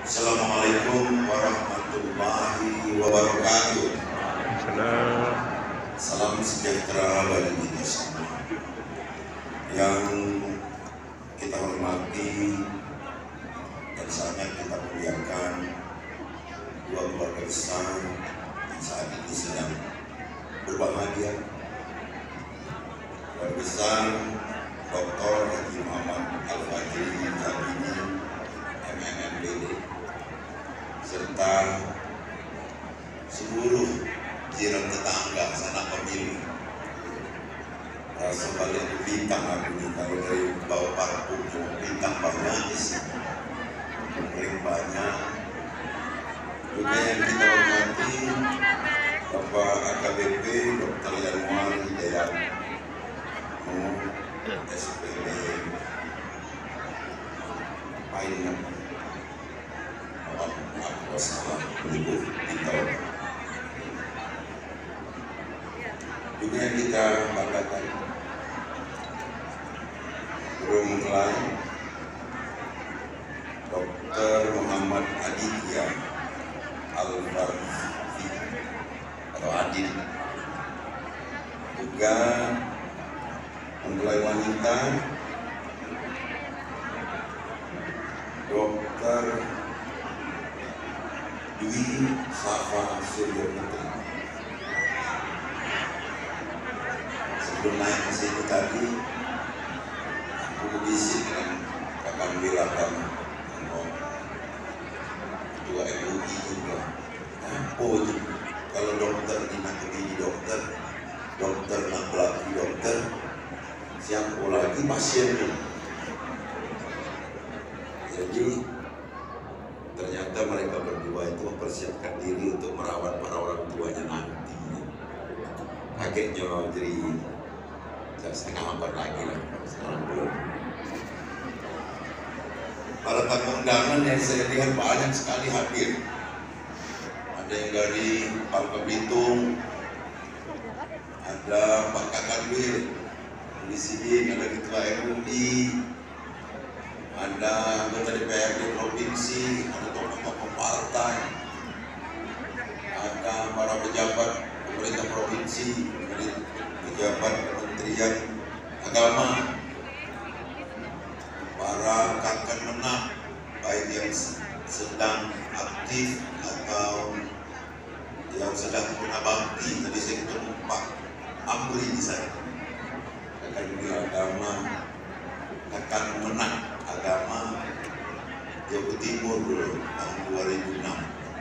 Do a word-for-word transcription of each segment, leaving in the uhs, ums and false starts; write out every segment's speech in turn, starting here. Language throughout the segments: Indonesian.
Assalamualaikum warahmatullahi wabarakatuh. Salam. Salam sejahtera bagi kita semua. Yang kita hormati dan sangat kita muliakan dua keluarga besar yang saat ini sedang berbahagia. Keluarga besar Doktor Haji Muhammad Al-Fajri Zabidi M M M B D serta seluruh jiran tetangga sanak pemilih. Rasa balik bintang aku ini kalau dari bawah parfum bintang banyak isi, kering banyak. Juga yang kita hormati Bapak A K B P Dokter Yanuar Hidayat S P D Painan Wassalamualaikum warahmatullahi. Juga yang kita banggakan belum lain Dokter Muhammad Aditya Al-Farfi atau Adit, juga mempelai wanita Dokter Dwi Safa Surya Putri. Sebelum naik ke sini tadi, aku berbisik dengan Kakak Wilakam Ketua M U I juga. Oh, kalau dokter ini nak begini dokter, dokter nak pelaki dokter, siapa lagi pasiennya? Jadi ternyata mereka berdua itu mempersiapkan diri untuk merawat para orang tuanya nanti. Kakeknya jadi setengah abad lagi lah, sekarang belum. Para tamu undangan yang saya lihat banyak sekali hadir. Ada yang dari Bangka Belitung, ada Pak Kakadwil, di sini ada Ketua M U I, ada anggota D P R D provinsi, ada tokoh-tokoh partai, ada para pejabat pemerintah provinsi, pejabat Kementerian Agama, para kakak menak baik yang sedang aktif atau yang sedang menabakti. Tadi saya ketemu Pak Amri di sana, kakak agama, kakak menak agama Jawa Timur dulu tahun dua ribu enam.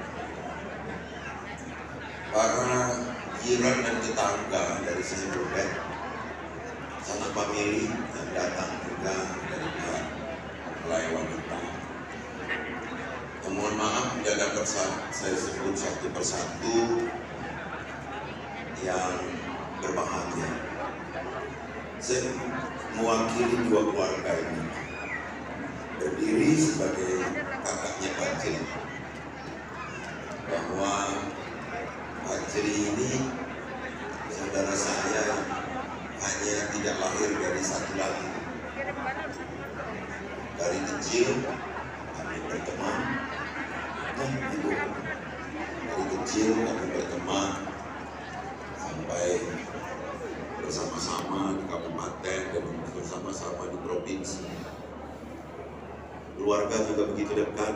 Para jiran dan tetangga dari sini Brodek, sanak famili yang datang juga dari pihak mempelai wanita. Ya, mohon maaf tidak dapat saya sebut satu persatu yang berbahagia. Saya mewakili dua keluarga ini, berdiri sebagai kakaknya Fajri, bahwa Fajri ini saudara saya hanya tidak lahir dari satu lagi. Dari kecil kami berteman, nah, ibu. Dari kecil kami berteman sampai bersama-sama di kabupaten dan bersama-sama di provinsi. Keluarga juga begitu dekat.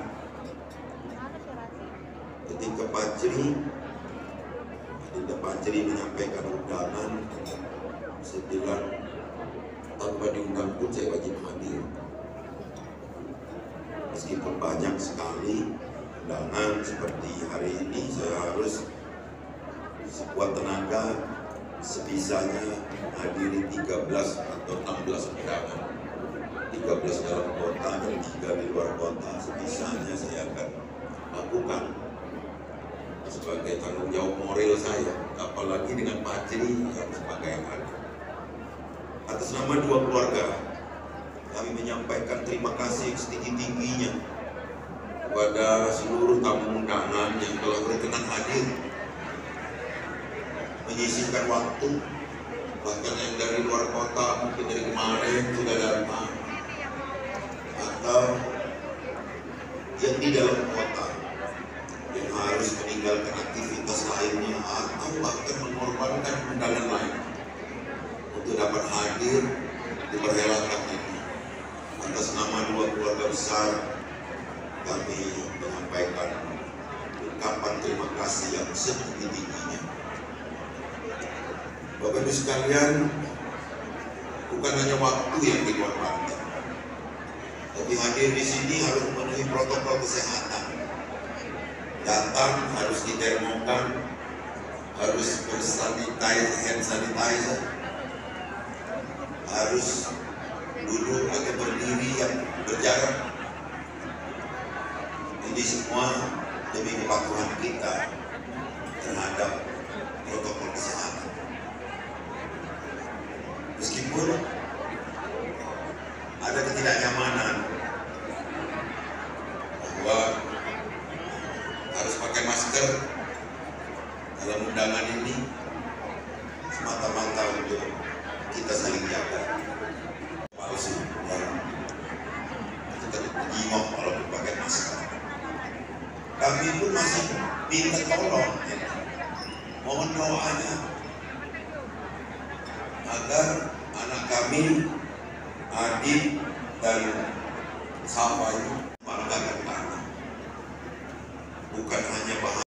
Ketika Fajri Adinda Fajri menyampaikan undangan, saya bilang tanpa diundang pun saya wajib hadir. Meskipun banyak sekali undangan seperti hari ini, saya harus sekuat tenaga sebisanya hadiri tiga belas atau enam belas undangan. tiga belas dalam kota dan tiga di luar kota, sebisanya saya akan lakukan sebagai tanggung jawab moral saya, apalagi dengan Fajri yang sebagai adik. Atas nama dua keluarga, kami menyampaikan terima kasih setinggi-tingginya kepada seluruh tamu undangan yang telah berkenan hadir, menyisihkan waktu, bahkan yang dari luar kota mungkin dari kemarin sudah datang, atau yang di di dalam kota yang harus meninggalkan aktivitas lainnya atau bahkan mengorbankan undangan lain untuk dapat hadir di perhelatan ini. Atas nama dua keluarga besar, kami menyampaikan ungkapan terima kasih yang setinggi-tingginya. Bapak Ibu sekalian, bukan hanya waktu yang dikorbankan, tapi hadir di sini harus memenuhi protokol kesehatan. Datang harus ditermokan, harus bersanitizer, hand sanitizer, harus duduk atau berdiri yang berjarak. Ini semua demi kepatuhan kita terhadap protokol kesehatan. Meskipun ada ketidaknyamanan bahwa harus pakai masker dalam undangan ini, semata-mata untuk kita saling jaga. Palsu dan kita dijingok kalau pakai masker. Kami pun masih minta tolong, ya. Mohon doanya agar anak kami, Adit dan Safa, banggakan tanah, bukan hanya bahan